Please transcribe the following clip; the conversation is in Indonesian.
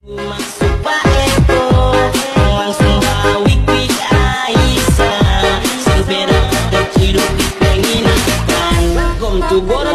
Masuk Pak Eko, langsung balik di Aisyah. Sing beda ada hidup di penginan. Kom tu gora